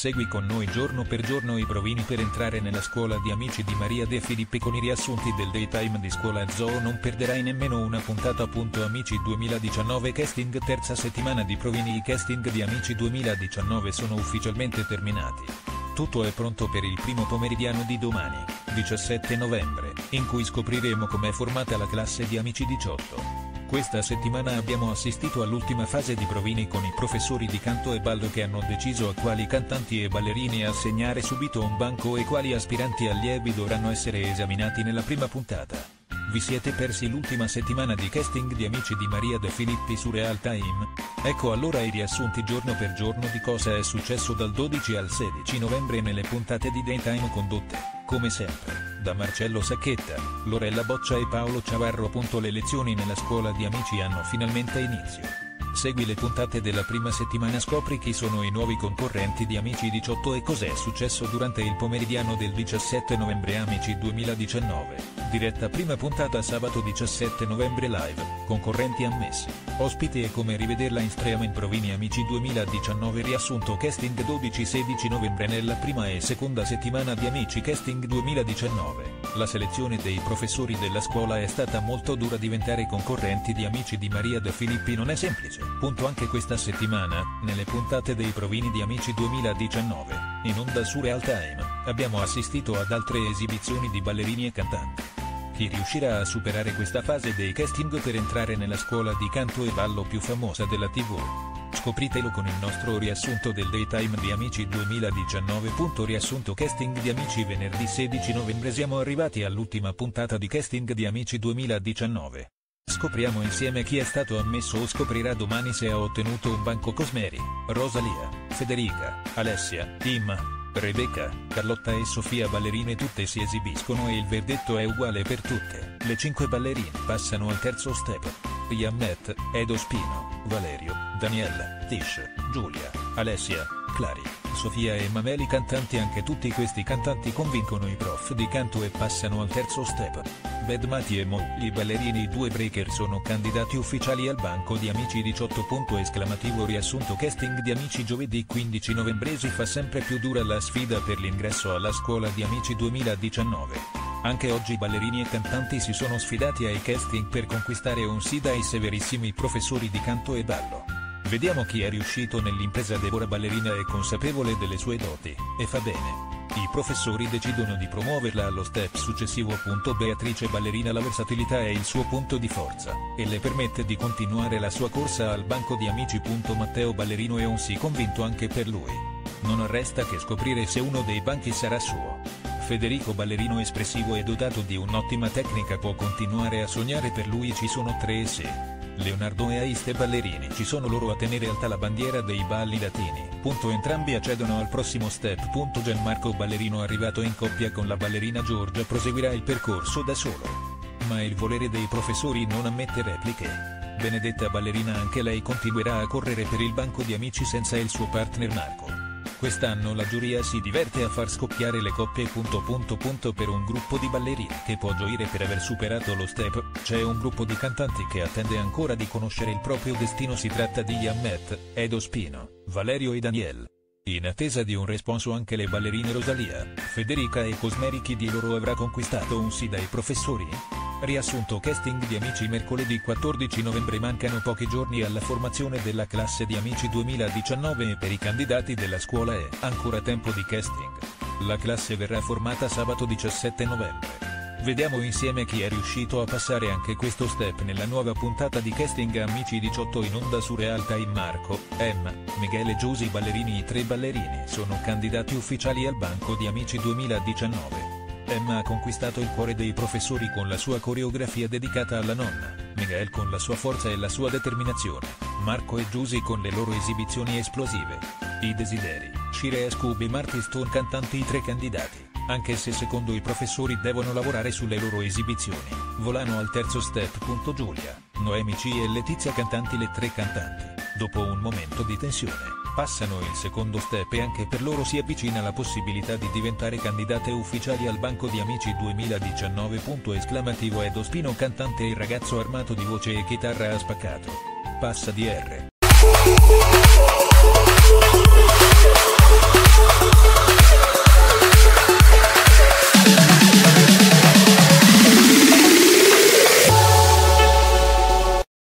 Segui con noi giorno per giorno i provini per entrare nella scuola di Amici di Maria De Filippi con i riassunti del Daytime di Scuola Zoo. Non perderai nemmeno una puntata. Amici 2019 casting, terza settimana di provini. I casting di Amici 2019 sono ufficialmente terminati. Tutto è pronto per il primo pomeridiano di domani, 17 novembre, in cui scopriremo com'è formata la classe di Amici 18. Questa settimana abbiamo assistito all'ultima fase di provini con i professori di canto e ballo che hanno deciso a quali cantanti e ballerini assegnare subito un banco e quali aspiranti allievi dovranno essere esaminati nella prima puntata. Vi siete persi l'ultima settimana di casting di Amici di Maria De Filippi su Real Time? Ecco allora i riassunti giorno per giorno di cosa è successo dal 12 al 16 novembre nelle puntate di Daytime condotte, come sempre, da Marcello Sacchetta, Lorella Boccia e Paolo Ciavarro. Le lezioni nella scuola di Amici hanno finalmente inizio. Segui le puntate della prima settimana, scopri chi sono i nuovi concorrenti di Amici 18 e cos'è successo durante il pomeridiano del 17 novembre. Amici 2019, diretta prima puntata sabato 17 novembre live, concorrenti ammessi, ospiti e come rivederla in streaming. Provini Amici 2019 riassunto casting 12-16 novembre. Nella prima e seconda settimana di Amici casting 2019, la selezione dei professori della scuola è stata molto dura. Diventare concorrenti di Amici di Maria De Filippi non è semplice. Anche questa settimana, nelle puntate dei provini di Amici 2019, in onda su Real Time, abbiamo assistito ad altre esibizioni di ballerini e cantanti. Chi riuscirà a superare questa fase dei casting per entrare nella scuola di canto e ballo più famosa della TV? Scopritelo con il nostro riassunto del Daytime di Amici 2019. Riassunto casting di Amici venerdì 16 novembre. Siamo arrivati all'ultima puntata di casting di Amici 2019. Scopriamo insieme chi è stato ammesso o scoprirà domani se ha ottenuto un banco. Cosmeri, Rosalia, Federica, Alessia, Imma, Rebecca, Carlotta e Sofia, ballerine tutte si esibiscono e il verdetto è uguale per tutte. Le 5 ballerine passano al terzo step. Yammet, Edo Spino, Valerio, Daniella, Tish, Giulia, Alessia, Clary, Sofia e Mameli cantanti. Anche tutti questi cantanti convincono i prof di canto e passano al terzo step. Bad Mati e Mo, i ballerini, i 2 breaker sono candidati ufficiali al banco di Amici 18. Riassunto casting di Amici giovedì 15 novembre. Si fa sempre più dura la sfida per l'ingresso alla scuola di Amici 2019. Anche oggi ballerini e cantanti si sono sfidati ai casting per conquistare un sì dai severissimi professori di canto e ballo. Vediamo chi è riuscito nell'impresa. Deborah, ballerina, è consapevole delle sue doti, e fa bene. I professori decidono di promuoverla allo step successivo. Beatrice, ballerina, la versatilità è il suo punto di forza, e le permette di continuare la sua corsa al banco di Amici. Matteo, ballerino, è un sì convinto anche per lui. Non resta che scoprire se uno dei banchi sarà suo. Federico, ballerino espressivo e dotato di un'ottima tecnica, può continuare a sognare. Per lui ci sono 3 sì. Leonardo e Aiste, ballerini, ci sono loro a tenere alta la bandiera dei balli latini. Entrambi accedono al prossimo step. Gianmarco, ballerino arrivato in coppia con la ballerina Giorgia, proseguirà il percorso da solo. Ma il volere dei professori non ammette repliche. Benedetta, ballerina, anche lei continuerà a correre per il banco di Amici senza il suo partner Marco. Quest'anno la giuria si diverte a far scoppiare le coppie. Per un gruppo di ballerini che può gioire per aver superato lo step, c'è un gruppo di cantanti che attende ancora di conoscere il proprio destino. Si tratta di Yammet, Edo Spino, Valerio e Daniel. In attesa di un responso anche le ballerine Rosalia, Federica e Cosmeri. Chi di loro avrà conquistato un sì dai professori? Riassunto casting di Amici mercoledì 14 novembre. Mancano pochi giorni alla formazione della classe di Amici 2019 e per i candidati della scuola è ancora tempo di casting. La classe verrà formata sabato 17 novembre. Vediamo insieme chi è riuscito a passare anche questo step nella nuova puntata di casting Amici 18 in onda su Real Time. Marco, Emma, Miguel e Giusy, ballerini. I 3 ballerini sono candidati ufficiali al banco di Amici 2019. Emma ha conquistato il cuore dei professori con la sua coreografia dedicata alla nonna, Miguel con la sua forza e la sua determinazione, Marco e Giusy con le loro esibizioni esplosive. I desideri, Shire e Scooby Marty Stone cantanti. I 3 candidati, anche se secondo i professori devono lavorare sulle loro esibizioni, volano al terzo step. Giulia, Noemi C e Letizia cantanti. Le 3 cantanti, dopo un momento di tensione, passano il secondo step e anche per loro si avvicina la possibilità di diventare candidate ufficiali al banco di Amici 2019. Edo Spino cantante, il ragazzo armato di voce e chitarra ha spaccato. Passa di R.